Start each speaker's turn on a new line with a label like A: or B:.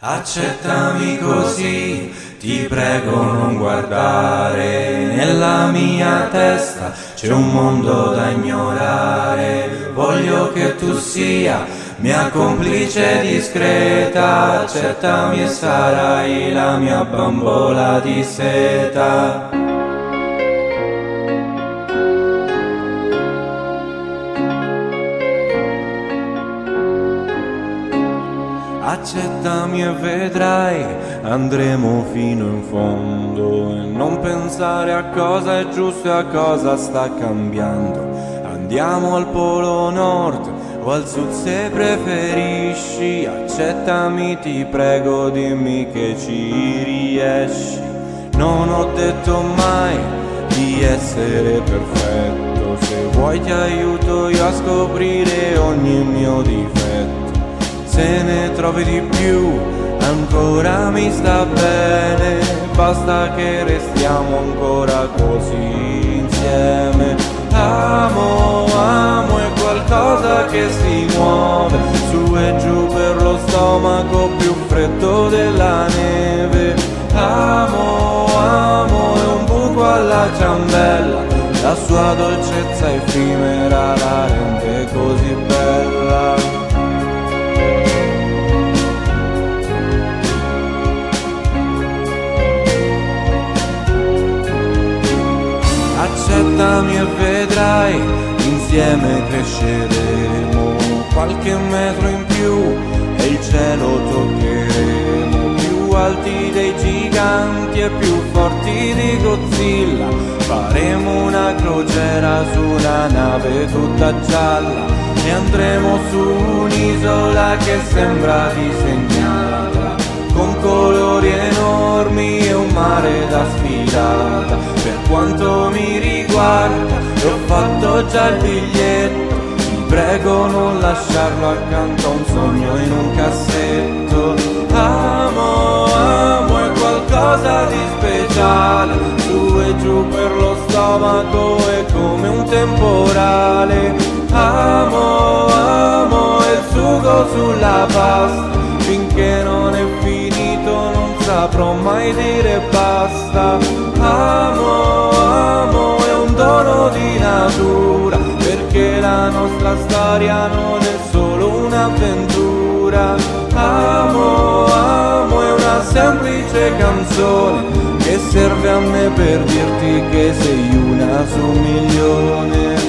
A: Accettami così, ti prego non guardare, nella mia testa c'è un mondo da ignorare. Voglio che tu sia mia complice discreta, accettami e sarai la mia bambola di seta. Accettami e vedrai, andremo fino in fondo, e non pensare a cosa è giusto e a cosa sta cambiando. Andiamo al polo nord o al sud se preferisci, accettami ti prego, dimmi che ci riesci. Non ho detto mai di essere perfetto, se vuoi ti aiuto io a scoprire ogni mio difetto. Se ne trovi di più, ancora mi sta bene, basta che restiamo ancora così insieme. Amo, amo è qualcosa che si muove, su e giù per lo stomaco più freddo della neve. Amo, amo è un buco alla ciambella, la sua dolcezza effimera la rende così bella. Accettami e vedrai, insieme cresceremo, qualche metro in più e il cielo toccheremo, più alti dei giganti e più forti di Godzilla. Faremo una crociera su una nave tutta gialla e andremo su un'isola che sembra disegnata, con colori enormi e un mare da sfilata. Per quanto mi riguarda, ho fatto già il biglietto, ti prego non lasciarlo accanto a un sogno in un cassetto. Amo, amo è qualcosa di speciale, su e giù per lo stomaco è come un temporale. Amo, amo è il sugo sulla pasta, finché non è finito non saprò mai dire basta. Amo, amo è un dono di natura, perché la nostra storia non è solo un'avventura. Amo, amo è una semplice canzone che serve a me per dirti che sei una su milione.